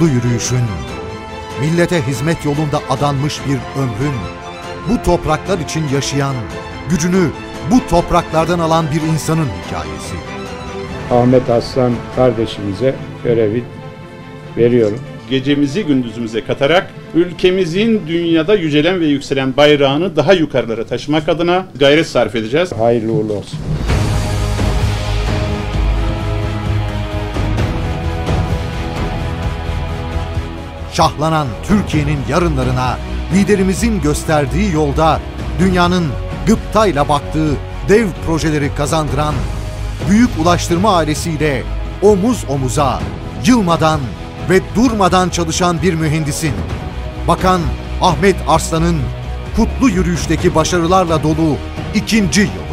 kutlu yürüyüşün, millete hizmet yolunda adanmış bir ömrün, bu topraklar için yaşayan, gücünü bu topraklardan alan bir insanın hikayesi. Ahmet Aslan kardeşimize görevi veriyorum. Gecemizi gündüzümüze katarak ülkemizin dünyada yücelen ve yükselen bayrağını daha yukarılara taşımak adına gayret sarf edeceğiz. Hayırlı uğurlu olsun. Şahlanan Türkiye'nin yarınlarına liderimizin gösterdiği yolda dünyanın gıptayla baktığı dev projeleri kazandıran büyük ulaştırma ailesiyle omuz omuza, yılmadan ve durmadan çalışan bir mühendisin, Bakan Ahmet Arslan'ın kutlu yürüyüşteki başarılarla dolu 2. yıl.